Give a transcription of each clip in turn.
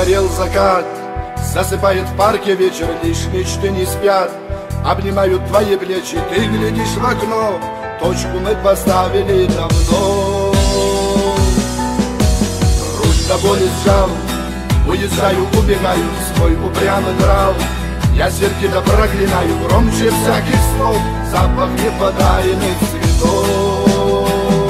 Загорел закат, засыпает в парке вечер, лишь мечты не спят. Обнимают твои плечи, ты глядишь в окно, точку мы поставили давно. Руль до боли сжал, уезжаю, убегаю в свой упрямый нрав. Я сердито проклинаю, громче всяких слов, запах неподаянных цветов.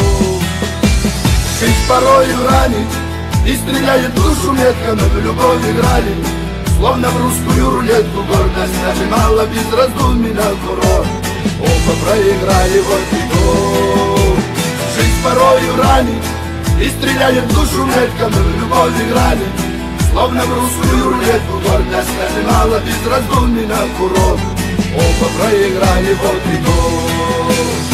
Жизнь порою ранит и стреляет душу метко, но в любовь играли, словно в русскую рулетку. Гордость нажимала без раздумий на курок, оба проиграли вот и то. Жизнь порою ранит и стреляет душу метко, но в любовь играли, словно в русскую рулетку. Гордость нажимала без раздумий на курок, оба проиграли вот и то.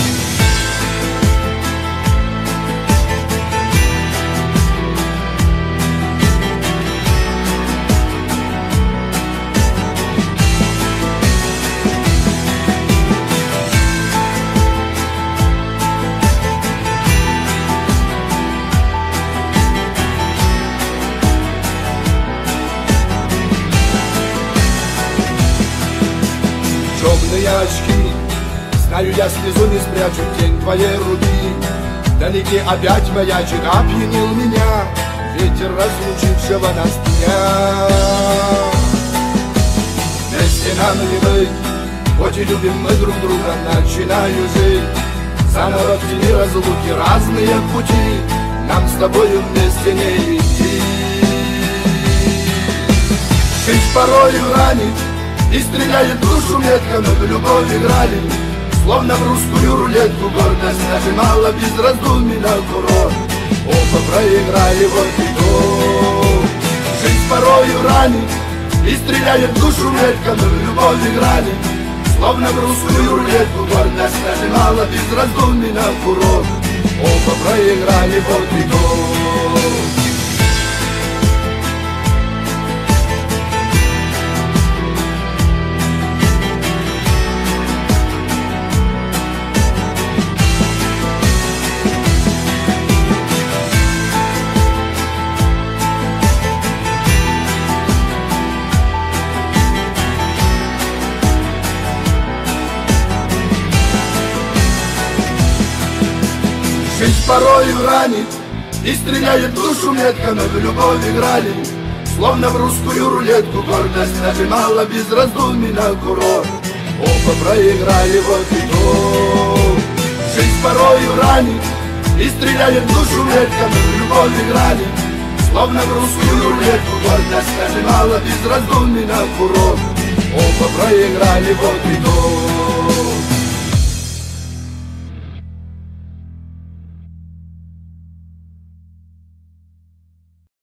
Темные очки, знаю, я слезу не спрячу, тень твоей руки вдалеке опять маячит, опьянил меня ветер разлучившего нас дня. Вместе нам не быть, хоть и любим мы друг друга, начинаю жить заново в тени разлуки, разные пути нам с тобою вместе не идти. Жизнь порою ранит и стреляет душу метко, но в любовь играли, словно в русскую рулетку. Гордость нажимала без раздумий на курок, оба проиграли вот и то. Жизнь порою ранит и стреляет душу метко, но в любовь играли, словно в русскую рулетку. Гордость нажимала без раздумий на курок, оба проиграли вот и то. Жизнь порою ранит и стреляет душу метко, но в любовь играли, словно в русскую рулетку. Гордость нажимала без раздумий на курок, оба проиграли вот и то. Жизнь порою ранит и стреляет душу метко, но в любовь играли, словно в русскую рулетку. Гордость нажимала без раздумий на курок, оба проиграли вот и то.